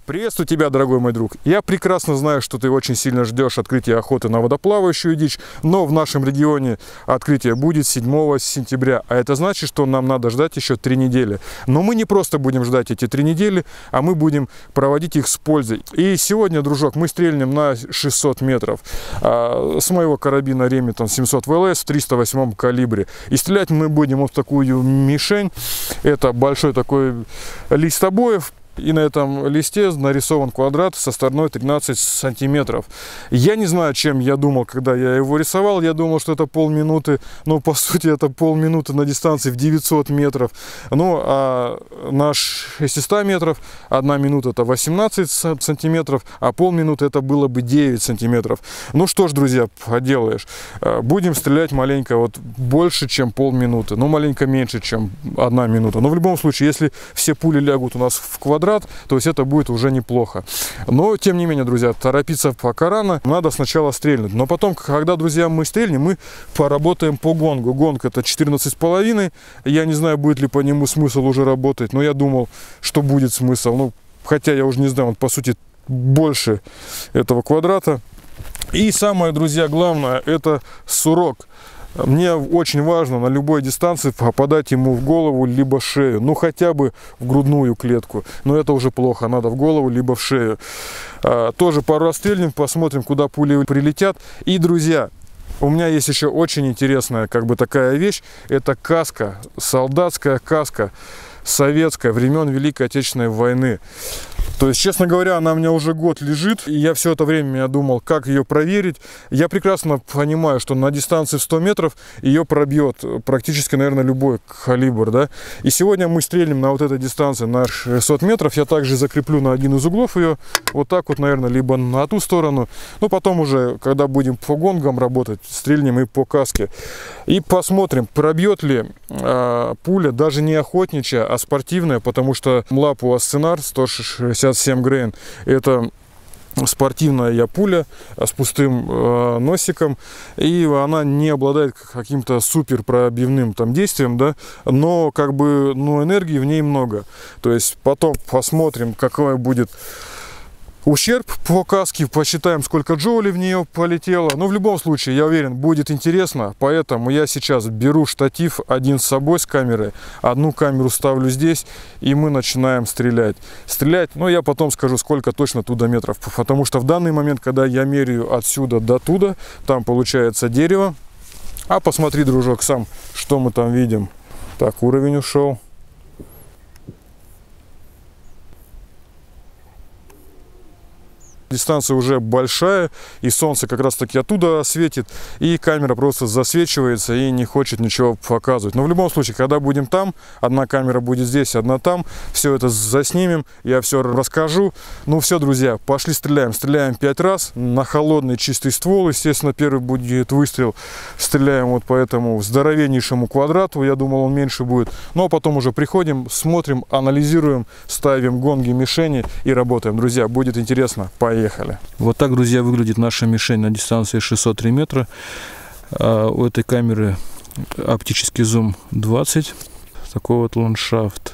Приветствую тебя, дорогой мой друг. Я прекрасно знаю, что ты очень сильно ждешь открытия охоты на водоплавающую дичь, но в нашем регионе открытие будет 7 сентября, а это значит, что нам надо ждать еще 3 недели. Но мы не просто будем ждать эти 3 недели, а мы будем проводить их с пользой. И сегодня, дружок, мы стрельнем на 600 метров с моего карабина Remington 700 ВЛС в 308 калибре. И стрелять мы будем вот в такую мишень. Это большой такой лист обоев. И на этом листе нарисован квадрат со стороной 13 сантиметров. Я не знаю, чем я думал, когда я его рисовал. Я думал, что это полминуты. Но по сути это полминуты на дистанции в 900 метров. Ну а на 600 метров 1 минута это 18 сантиметров, а полминуты это было бы 9 сантиметров. Ну что ж, друзья, поделаешь. Будем стрелять маленько вот больше, чем полминуты. Ну маленько меньше, чем 1 минута. Но в любом случае, если все пули лягут у нас в квадрат, то есть это будет уже неплохо. Но тем не менее, друзья, торопиться пока рано, надо сначала стрельнуть. Но потом, когда, друзья, мы стрельнем, мы поработаем по гонгу. Гонг это 14,5. Я не знаю, будет ли по нему смысл уже работать, но я думал, что будет смысл. Ну, хотя я уже не знаю, он по сути больше этого квадрата. И самое, друзья, главное, это сурок. Мне очень важно на любой дистанции попадать ему в голову либо шею, ну хотя бы в грудную клетку, но это уже плохо, надо в голову либо в шею. Тоже пару раз стрельнем, посмотрим, куда пули прилетят. И, друзья, у меня есть еще очень интересная такая вещь, это каска, солдатская каска, советская, времен Великой Отечественной войны. То есть, честно говоря, она у меня уже год лежит, и я все это время я думал, как ее проверить. Я прекрасно понимаю, что на дистанции в 100 метров ее пробьет практически, наверное, любой калибр, да. И сегодня мы стрельнем на вот этой дистанции на 600 метров. Я также закреплю на один из углов ее, вот так вот, наверное, либо на ту сторону. Ну, потом уже, когда будем по гонгам работать, стрельнем и по каске. И посмотрим, пробьет ли пуля, даже не охотничья, а спортивная, потому что Млапу Асценар 167 грейн, это спортивная пуля с пустым носиком, и она не обладает каким-то супер пробивным там действием, да, но энергии в ней много. То есть потом посмотрим, какой будет ущерб по каске, посчитаем, сколько джоулей в нее полетело. Но в любом случае, я уверен, будет интересно. Поэтому я сейчас беру штатив один с собой с камерой. Одну камеру ставлю здесь, и мы начинаем стрелять. Но я потом скажу, сколько точно туда метров. Потому что в данный момент, когда я меряю отсюда до туда, там получается дерево. А посмотри, дружок, сам, что мы там видим. Так, уровень ушел. Дистанция уже большая, и солнце как раз таки оттуда светит, и камера просто засвечивается и не хочет ничего показывать. Но в любом случае, когда будем там, одна камера будет здесь, одна там, все это заснимем, я все расскажу. Ну все, друзья, пошли стреляем. Стреляем 5 раз на холодный чистый ствол, естественно, первый будет выстрел. Стреляем вот по этому здоровеннейшему квадрату, я думал, он меньше будет. Но потом уже приходим, смотрим, анализируем, ставим гонги, мишени и работаем. Друзья, будет интересно. Поехали. Вот так, друзья, выглядит наша мишень на дистанции 603 метра. У этой камеры оптический зум 20. Такой вот ландшафт.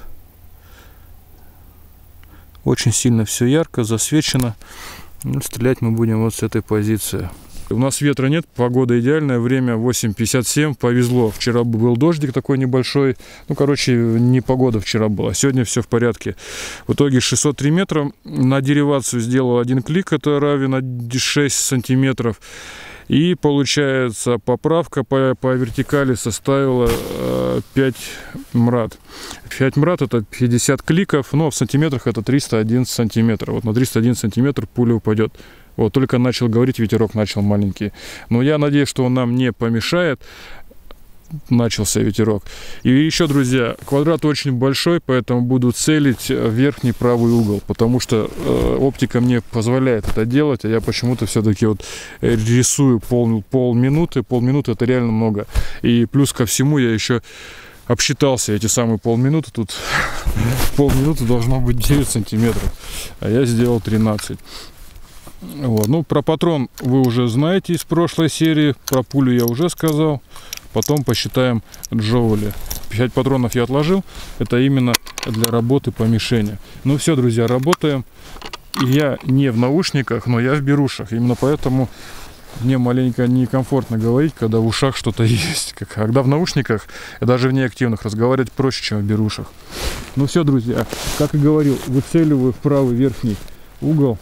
Очень сильно все ярко, засвечено. Стрелять мы будем вот с этой позиции. У нас ветра нет, погода идеальная, время 8:57, повезло. Вчера был дождик такой небольшой, не погода вчера была, сегодня все в порядке. В итоге 603 метра, на деривацию сделал один клик, это равен 6 сантиметров. И получается, поправка по вертикали составила 5 мрад. 5 мрад это 50 кликов, но в сантиметрах это 301 сантиметр. Вот на 301 сантиметр пуля упадет. Вот только начал говорить, ветерок начал маленький. Но я надеюсь, что он нам не помешает. Начался ветерок. И еще, друзья, квадрат очень большой, поэтому буду целить в верхний правый угол, потому что оптика мне позволяет это делать, а я почему-то все-таки вот рисую полминуты. Полминуты это реально много. И плюс ко всему я еще обсчитался эти самые полминуты. Тут полминуты должно быть 9 сантиметров, а я сделал 13. Вот. Ну, про патрон вы уже знаете из прошлой серии, про пулю я уже сказал. Потом посчитаем джоули. 5 патронов я отложил, это именно для работы по мишени. Ну все, друзья, работаем. я не в наушниках, но я в берушах. Именно поэтому мне маленько некомфортно говорить, когда в ушах что-то есть. Когда в наушниках, даже в неактивных, разговаривать проще, чем в берушах. Ну все, друзья, как и говорил, выцеливаю в правый верхний угол.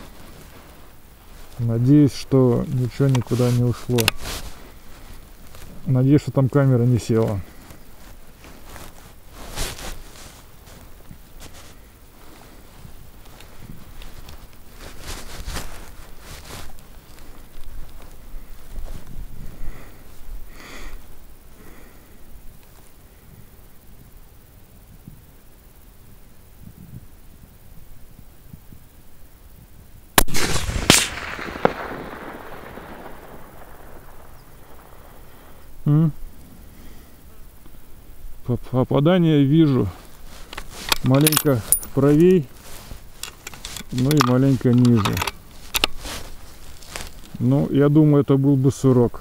Надеюсь, что ничего никуда не ушло. Надеюсь, что там камера не села. Попадание вижу маленько правей, ну и маленько ниже. Ну, я думаю, это был бы сурок.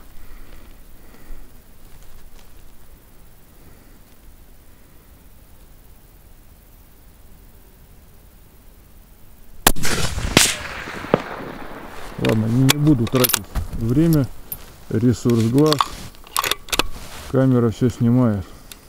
Ладно, не буду тратить время, ресурс глаз. Камера все снимает.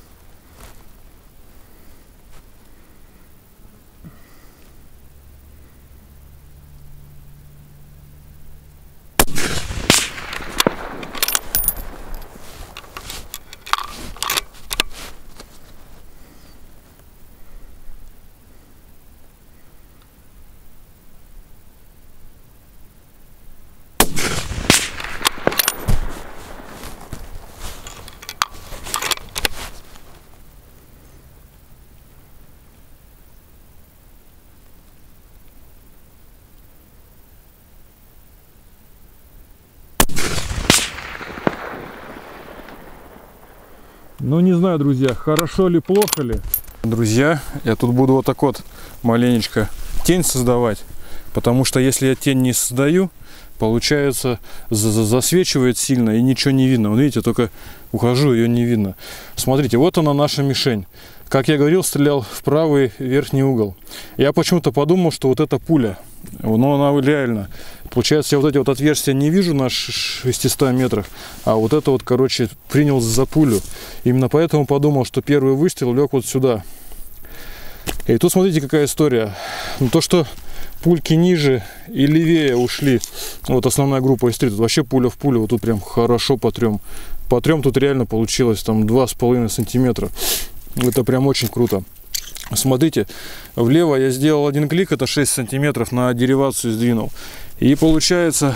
Ну, не знаю, друзья, хорошо ли, плохо ли. Друзья, я тут буду вот так вот маленечко тень создавать. Потому что если я тень не создаю, получается, засвечивает сильно и ничего не видно. Вот видите, только ухожу, ее не видно. Смотрите, вот она наша мишень. Как я говорил, стрелял в правый верхний угол. Я почему-то подумал, что вот эта пуля, но она реально. Получается, я вот эти вот отверстия не вижу на 600 метрах, а вот это вот, короче, принял за пулю. Именно поэтому подумал, что первый выстрел лег вот сюда. И тут смотрите, какая история. Ну, то, что пульки ниже и левее ушли, вот основная группа из 3, тут вообще пуля в пулю, вот тут прям хорошо по трем. По трем тут реально получилось там 2,5 сантиметра. Это прям очень круто. Смотрите, влево я сделал один клик, это 6 сантиметров, на деривацию сдвинул. И получается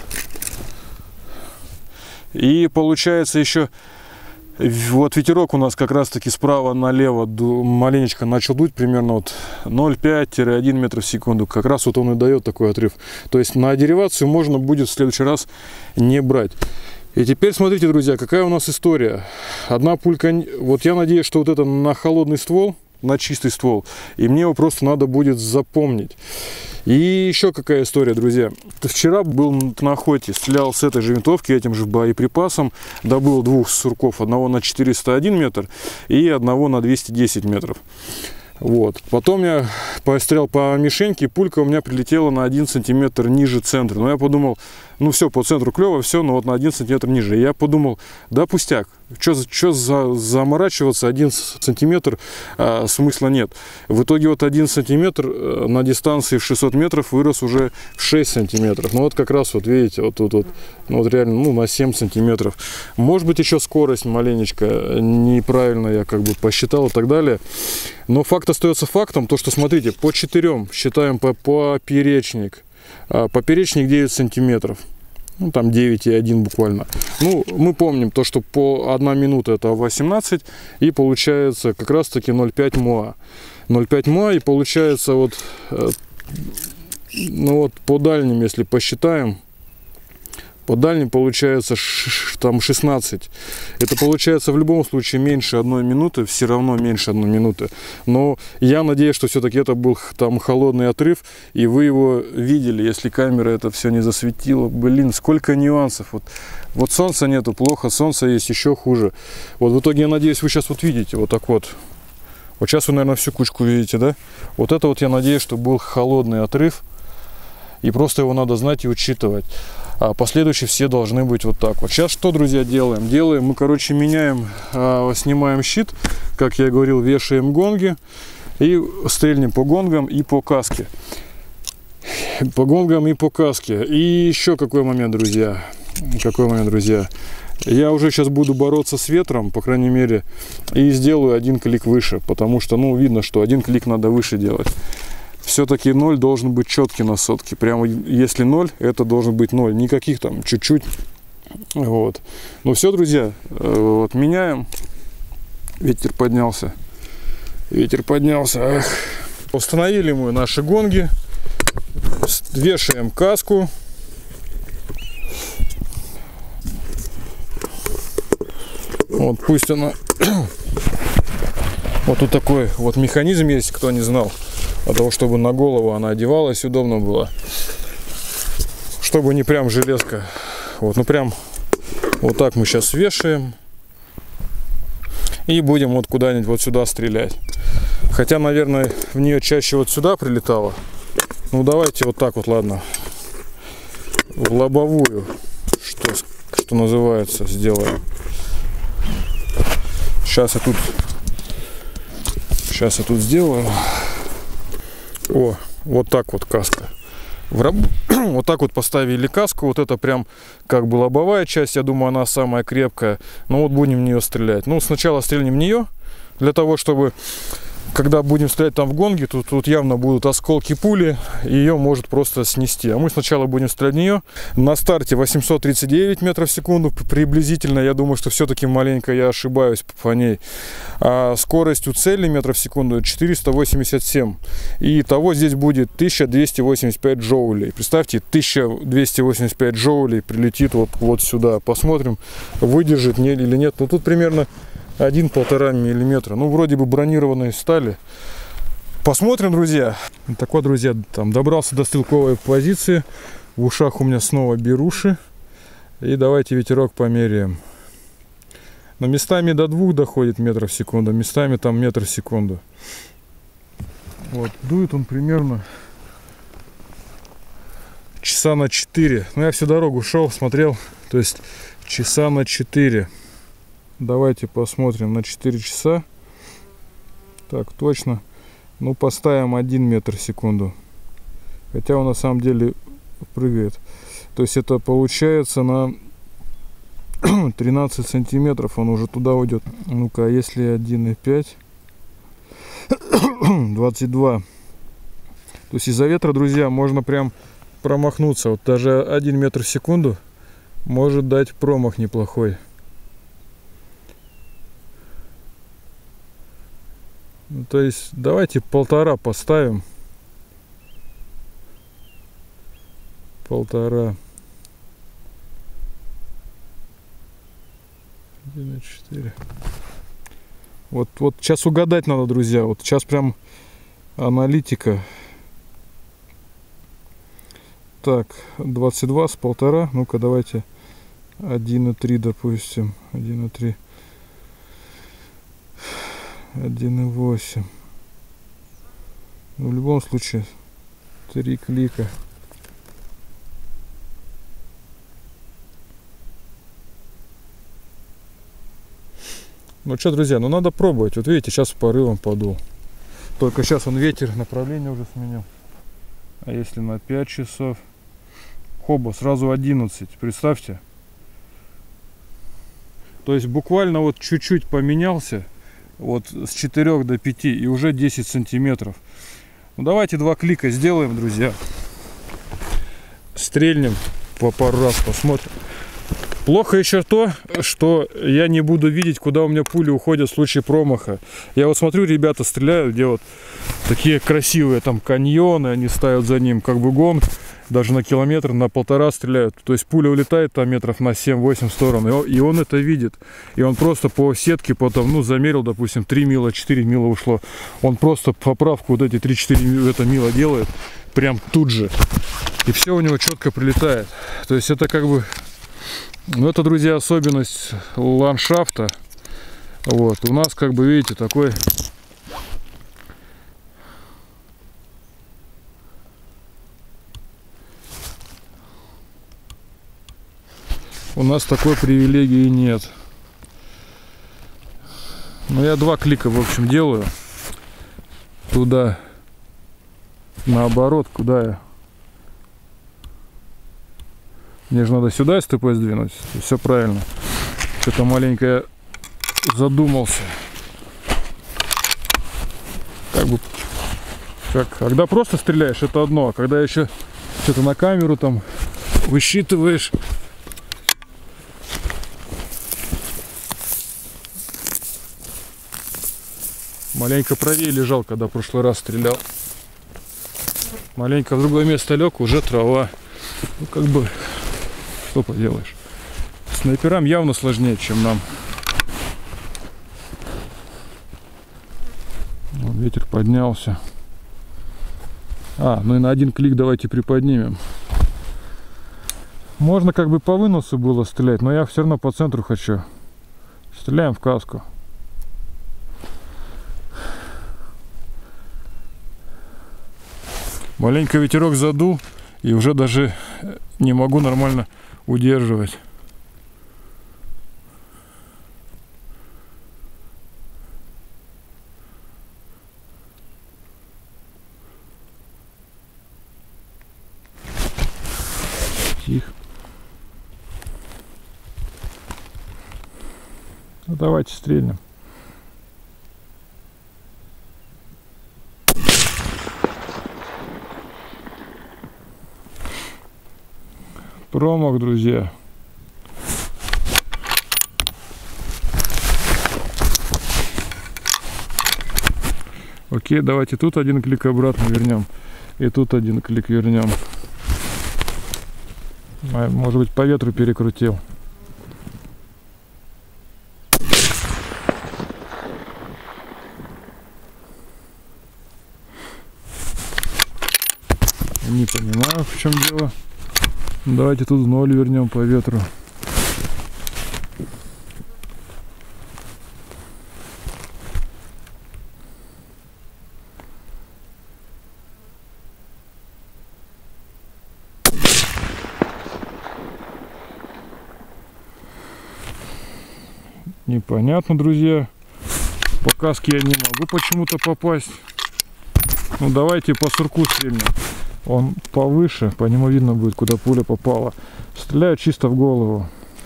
еще вот ветерок у нас как раз таки справа налево маленечко начал дуть, примерно вот 0,5-1 метр в секунду. Как раз вот он и дает такой отрыв. То есть на деривацию можно будет в следующий раз не брать. И теперь смотрите, друзья, какая у нас история. Одна пулька, вот я надеюсь, что вот это на холодный ствол, на чистый ствол, и мне его просто надо будет запомнить. И еще какая история, друзья. Вчера был на охоте, стрелял с этой же винтовки, этим же боеприпасом, добыл двух сурков, одного на 401 метр и одного на 210 метров. Вот. Потом я пострелял по мишеньке, пулька у меня прилетела на 1 сантиметр ниже центра. Но я подумал, ну все, по центру клево, все, но вот на 1 сантиметр ниже. И я подумал, да пустяк, что заморачиваться, 1 сантиметр смысла нет. В итоге вот 1 сантиметр на дистанции в 600 метров вырос уже в 6 сантиметров. Ну вот как раз вот видите, вот тут вот, ну вот реально, ну на 7 сантиметров. Может быть еще скорость маленечко неправильно я как бы посчитал и так далее. Но факт остается фактом, то что смотрите, по 4 считаем поперечник. Поперечник 9 сантиметров. Ну, там 9,1 буквально. Ну, мы помним то, что по 1 минута это 18. И получается как раз таки 0,5 МОА. 0,5 МОА, и получается вот, ну вот по дальним, если посчитаем, по дальним получается там 16. Это получается в любом случае меньше 1 минуты, все равно меньше 1 минуты. Но я надеюсь, что все-таки это был там холодный отрыв, и вы его видели, если камера это все не засветила. Блин, сколько нюансов. Вот солнца нету, плохо, солнце есть, еще хуже. Вот в итоге, я надеюсь, вы сейчас вот видите, вот так вот. Вот сейчас вы, наверное, всю кучку видите, да? Вот это вот я надеюсь, что был холодный отрыв. И просто его надо знать и учитывать. А последующие все должны быть вот так вот. Сейчас что, друзья, делаем? Мы, короче, меняем, снимаем щит. Как я говорил, вешаем гонги. И стрельнем по гонгам и по каске. По гонгам и по каске. И еще какой момент, друзья. Я уже сейчас буду бороться с ветром, по крайней мере, и сделаю один клик выше, потому что, ну, видно, что один клик надо выше делать. Все-таки 0 должен быть четкий на сотке. Прямо если 0, это должен быть 0. Никаких там чуть-чуть. Вот. Ну все, друзья, вот меняем. Ветер поднялся. Ах. Установили мы наши гонги. Вешаем каску. Вот пусть она... Вот тут такой вот механизм есть, кто не знал. Для того, чтобы на голову она одевалась, удобно было. Чтобы не прям железка. Вот, ну прям вот так мы сейчас вешаем. И будем вот куда-нибудь вот сюда стрелять. Хотя, наверное, в нее чаще вот сюда прилетало. Ну давайте вот так вот, ладно. В лобовую, что называется, сделаем. Сейчас я тут сделаю. О, вот так вот каска. Вот так вот поставили каску. Вот это прям как бы лобовая часть. Я думаю, она самая крепкая. Но вот будем в нее стрелять. Ну, сначала стрельнем в нее. Для того, чтобы, когда будем стрелять там в гонги, тут явно будут осколки пули. И ее может просто снести. А мы сначала будем стрелять в нее. На старте 839 метров в секунду приблизительно. Я думаю, что все-таки маленько я ошибаюсь по ней. А скорость у цели метров в секунду 487. И того здесь будет 1285 джоулей. Представьте, 1285 джоулей прилетит вот сюда. Посмотрим, выдержит или нет. Ну тут примерно 1-1,5 миллиметра. Ну вроде бы бронированные стали. Посмотрим, друзья. Так вот, друзья, там добрался до стрелковой позиции. В ушах у меня снова беруши. И давайте ветерок померяем. Но местами до 2 доходит метров в секунду, местами там метр в секунду. Вот, дует он примерно часа на 4. Ну, я всю дорогу шел, смотрел, то есть часа на 4. Давайте посмотрим на 4 часа. Так, точно. Ну, поставим 1 метр в секунду. Хотя он на самом деле прыгает. То есть это получается на 13 сантиметров он уже туда уйдет. Ну-ка, если 1,5, 22. То есть из-за ветра, друзья, можно прям промахнуться. Вот даже 1 метр в секунду может дать промах неплохой. Ну, то есть давайте 1,5 поставим. 1,5. 1,4. Вот сейчас угадать надо, друзья. Вот сейчас прям аналитика. Так, 22 с 1,5. Ну-ка, давайте 1,3, допустим. 1,3. 1,8. Ну, в любом случае 3 клика. Ну что, друзья, ну надо пробовать. Вот видите, сейчас порывом подул. Только сейчас он ветер, направление уже сменил. А если на 5 часов? Хоба, сразу 11. Представьте. То есть буквально вот чуть-чуть поменялся. Вот с 4 до 5 и уже 10 сантиметров. Ну давайте 2 клика сделаем, друзья. Стрельнем по пару раз, посмотрим. Плохо еще то, что я не буду видеть, куда у меня пули уходят в случае промаха. Я вот смотрю, ребята стреляют, где вот такие красивые там каньоны, они ставят за ним как бы гонг, даже на километр, на 1,5 стреляют. То есть пуля улетает там метров на 7-8 в сторону, и он это видит. И он просто по сетке потом, ну, замерил, допустим, 3 мила, 4 мила ушло. Он просто поправку вот эти 3-4 это мила делает, прям тут же. И все у него четко прилетает. То есть это как бы... Ну, это, друзья, особенность ландшафта. Вот, у нас, как бы, видите, такой у нас такой привилегии нет. Но я 2 клика, в общем, делаю. Туда, наоборот, куда я? Мне же надо сюда СТП сдвинуть. Все правильно. Что-то маленько я задумался. Как бы, когда просто стреляешь, это одно. А когда еще что-то на камеру там высчитываешь. Маленько правее лежал, когда в прошлый раз стрелял. Маленько в другое место лег, уже трава. Ну, как бы, что поделаешь. Снайперам явно сложнее, чем нам. Вот, ветер поднялся. Ну и на 1 клик давайте приподнимем. Можно как бы по выносу было стрелять, но я все равно по центру хочу. Стреляем в каску. Маленько ветерок задул, и уже даже не могу нормально удерживать. Тихо. Ну, давайте стрельнем. Промах, друзья. Окей, давайте тут 1 клик обратно вернем. И тут 1 клик вернем. Может быть, по ветру перекрутил. Не понимаю, в чем дело. Давайте тут в 0 вернем по ветру. Непонятно, друзья. По каске я не могу почему-то попасть. Ну давайте по сурку стрельнем. Он повыше, по нему видно будет, куда пуля попала. Стреляю чисто в голову.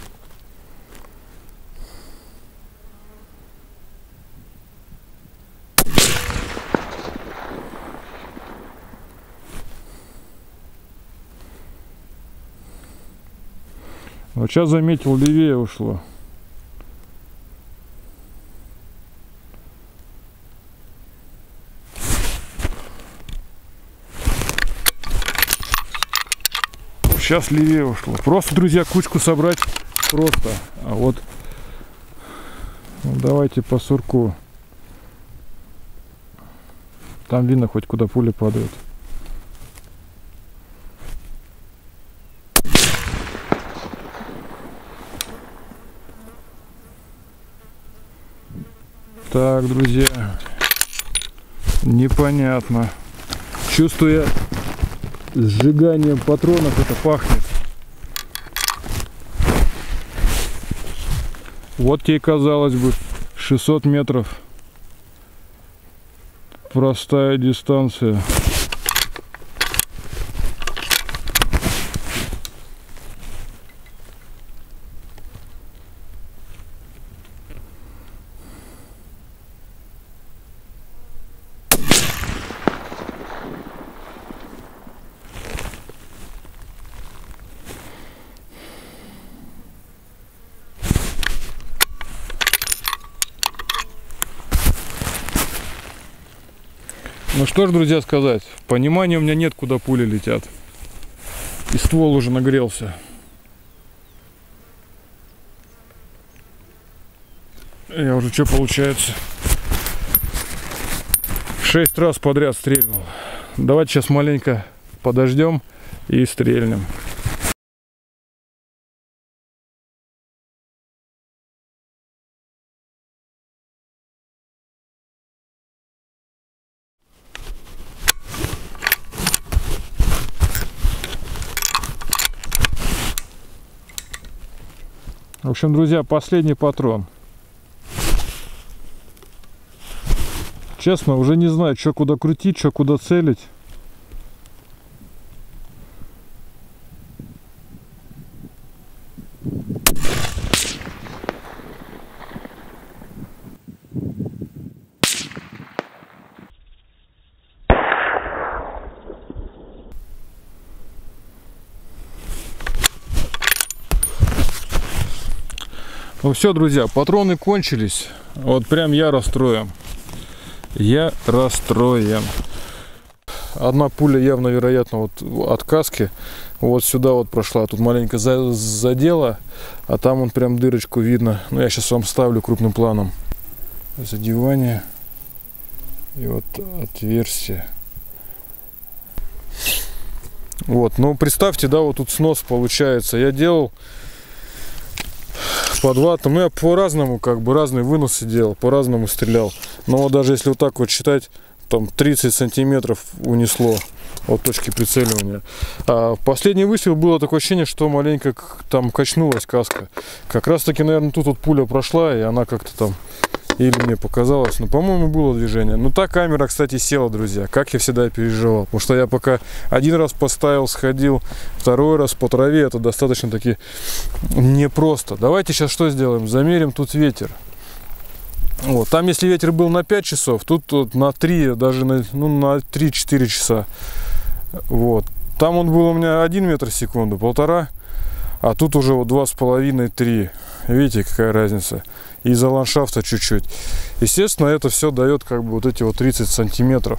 Вот сейчас заметил, левее ушло. Сейчас левее ушло. Просто, друзья, кучку собрать просто. А вот давайте по сурку. Там видно хоть куда пуля падает. Так, друзья, непонятно. Чувствуя сжиганием патронов, это пахнет. Вот тебе, казалось бы, 600 метров. Простая дистанция. Ну что ж, друзья, сказать, понимания у меня нет, куда пули летят. И ствол уже нагрелся. Я уже, что получается, 6 раз подряд стрельнул. Давайте сейчас маленько подождем и стрельнем. В общем, друзья, последний патрон. Честно, уже не знаю, что куда крутить, что куда целить. Ну все, друзья, патроны кончились. Вот прям я расстроен. Я расстроен. Одна пуля явно, вероятно, вот от каски вот сюда вот прошла. Тут маленько задела, а там он прям дырочку видно. Ну, я сейчас вам ставлю крупным планом. Задевание. И вот отверстие. Вот, ну представьте, да, вот тут снос получается. Я делал под ватом, ну я по-разному, как бы разные выносы делал, по-разному стрелял. Но вот даже если вот так вот считать, там 30 сантиметров унесло от точки прицеливания. А последний выстрел было такое ощущение, что маленько там качнулась каска. Как раз таки, наверное, тут вот пуля прошла, и она как-то там, или мне показалось, но, по-моему, было движение. Но та камера, кстати, села, друзья, как я всегда переживал. Потому что я пока один раз поставил, сходил, второй раз по траве, это достаточно таки непросто. Давайте сейчас что сделаем? Замерим тут ветер. Вот, там, если ветер был на 5 часов, тут вот на 3, даже на 3-4 часа. Вот. Там он был у меня 1 метр в секунду, 1,5, а тут уже вот 2,5-3. Видите, какая разница? Из-за ландшафта чуть-чуть. Естественно, это все дает как бы вот эти вот 30 сантиметров.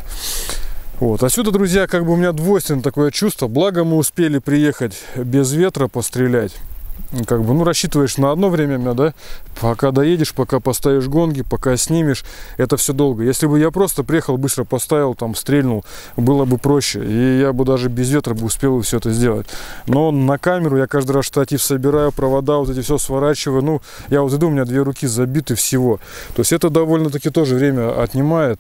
Вот. Отсюда, друзья, как бы у меня двойственное такое чувство. Благо мы успели приехать без ветра пострелять. Как бы, ну, рассчитываешь на одно время, да, пока доедешь, пока поставишь гонги, пока снимешь, это все долго. Если бы я просто приехал, быстро поставил, там, стрельнул, было бы проще, и я бы даже без ветра бы успел все это сделать. Но на камеру я каждый раз штатив собираю, провода, вот эти все сворачиваю, ну, я вот иду, у меня 2 руки забиты всего. То есть это довольно-таки тоже время отнимает.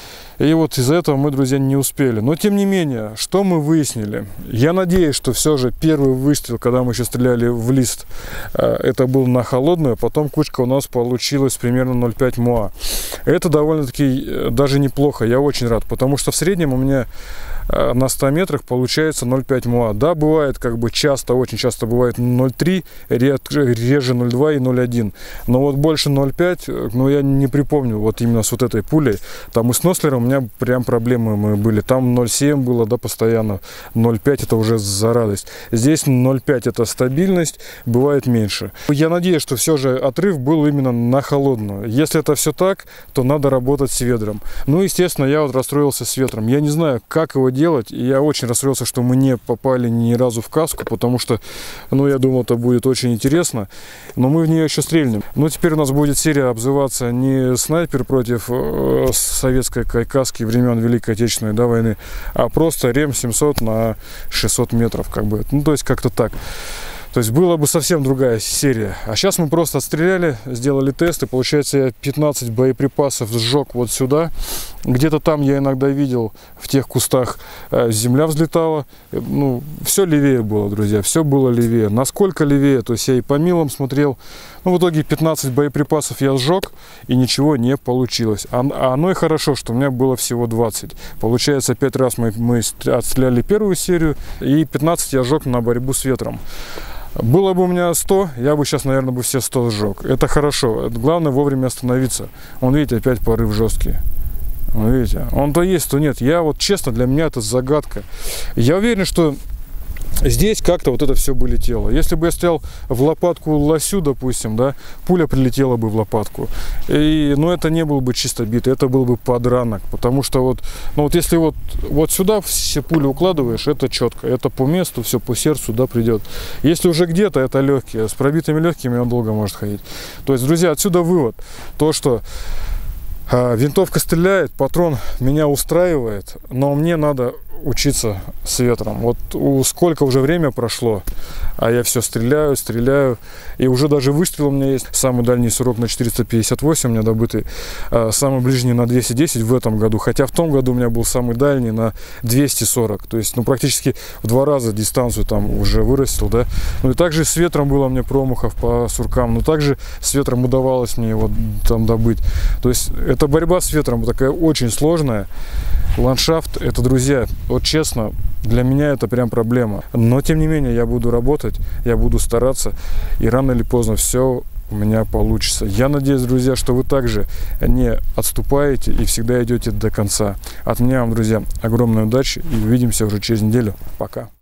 И вот из-за этого мы, друзья, не успели. Но, тем не менее, что мы выяснили? Я надеюсь, что все же первый выстрел, когда мы еще стреляли в лист, это был на холодную, а потом кучка у нас получилась примерно 0,5 МОА. Это довольно-таки даже неплохо, я очень рад, потому что в среднем у меня на 100 метрах получается 0,5 МОА. Да, бывает как бы часто, очень часто бывает 0,3, реже 0,2 и 0,1. Но вот больше 0,5, ну я не припомню вот именно с вот этой пулей. Там и с Нослером у меня прям проблемы были. Там 0,7 было, да, постоянно. 0,5 это уже за радость. Здесь 0,5 это стабильность, бывает меньше. Я надеюсь, что все же отрыв был именно на холодную. Если это все так, то надо работать с ведром. Ну, естественно, я вот расстроился с ветром. Я не знаю, как его делать, и я очень расстроился, что мы не попали ни разу в каску, потому что, ну, я думал, это будет очень интересно, но мы в нее еще стрельнем. Но теперь у нас будет серия обзываться не снайпер против советской каски времен Великой Отечественной, да, войны, а просто РЕМ 700 на 600 метров, как бы, ну, то есть как-то так. То есть была бы совсем другая серия. А сейчас мы просто отстреляли, сделали тесты. Получается, я 15 боеприпасов сжег вот сюда. Где-то там я иногда видел, в тех кустах земля взлетала. Ну, все левее было, друзья, все было левее. Насколько левее, то есть я и по милам смотрел. Ну, в итоге 15 боеприпасов я сжег, и ничего не получилось. А оно и хорошо, что у меня было всего 20. Получается, 5 раз мы отстреляли первую серию, и 15 я сжег на борьбу с ветром. Было бы у меня 100, я бы сейчас, наверное, бы все 100 сжег. Это хорошо. Главное вовремя остановиться. Вон, видите, опять порыв жесткий. Вон, видите, он то есть, то нет. Я вот, честно, для меня это загадка. Я уверен, что здесь как-то вот это все бы летело. Если бы я стрелял в лопатку лосю, допустим, да, пуля прилетела бы в лопатку. Но это не был бы чисто битый, это был бы подранок. Потому что вот, ну вот если вот сюда все пули укладываешь, это четко, это по месту, все по сердцу, да, придет. Если уже где-то, это легкие. С пробитыми легкими он долго может ходить. То есть, друзья, отсюда вывод. То, что винтовка стреляет, патрон меня устраивает, но мне надо учиться с ветром. Вот сколько уже время прошло, а я все стреляю. И уже даже выстрел у меня есть. Самый дальний срок на 458 у меня добытый. Самый ближний на 210 в этом году. Хотя в том году у меня был самый дальний на 240. То есть, ну, практически в 2 раза дистанцию там уже вырастил, да. Ну и также с ветром было мне промахов по суркам. Но также с ветром удавалось мне его там добыть. То есть, эта борьба с ветром такая очень сложная. Ландшафт, это, друзья, вот честно, для меня это прям проблема. Но, тем не менее, я буду работать, я буду стараться, и рано или поздно все у меня получится. Я надеюсь, друзья, что вы также не отступаете и всегда идете до конца. От меня вам, друзья, огромной удачи, и увидимся уже через неделю. Пока.